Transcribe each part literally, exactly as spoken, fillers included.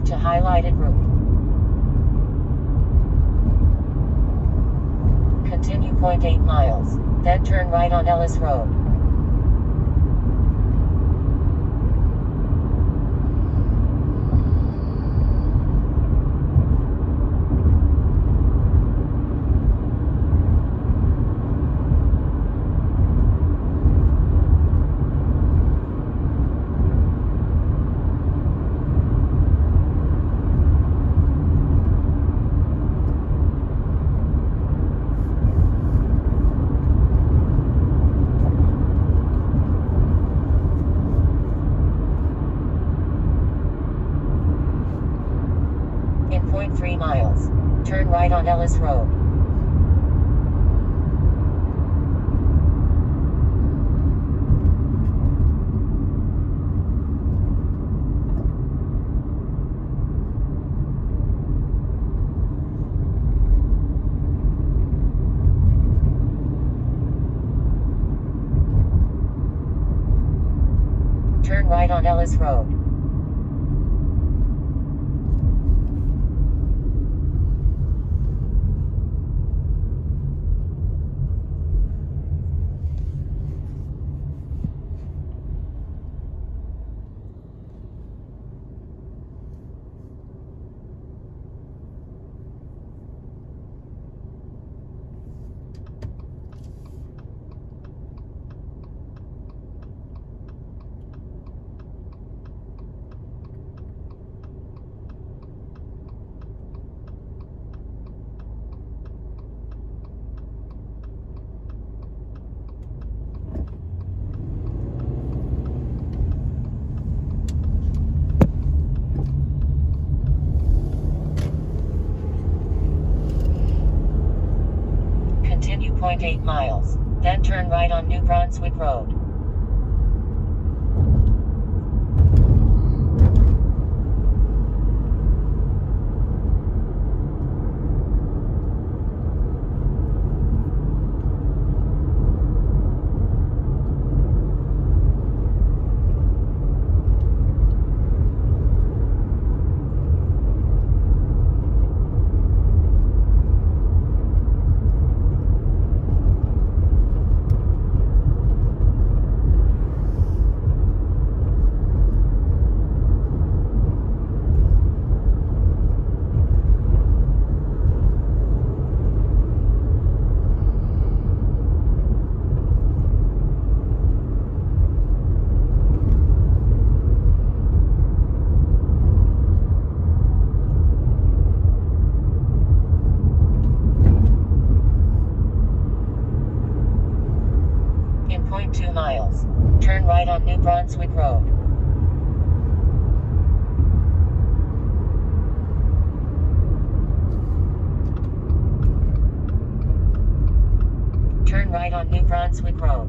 to highlighted route. Continue zero point eight miles, then turn right on Ellis Road. In zero point three miles, turn right on Ellis Road. Turn right on Ellis Road. Continue zero point eight miles, then turn right on New Brunswick Road. zero point two miles, turn right on New Brunswick Road. Turn right on New Brunswick Road.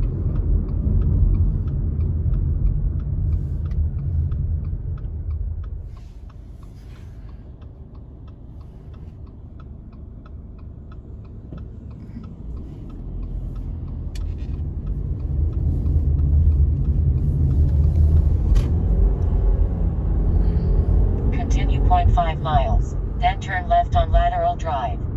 Continue zero point five miles, then turn left on Lateral Drive.